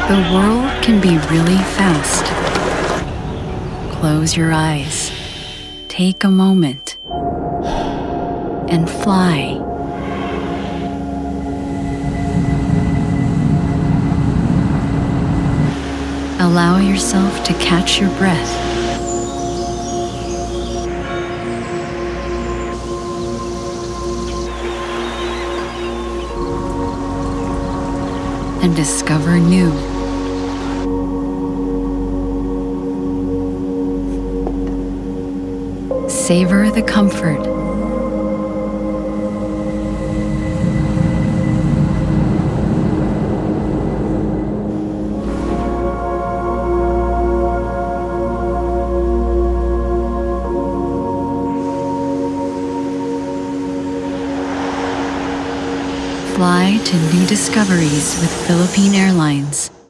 The world can be really fast. Close your eyes, take a moment, and fly. Allow yourself to catch your breath. And discover new. Savor the comfort. Fly to new discoveries with Philippine Airlines.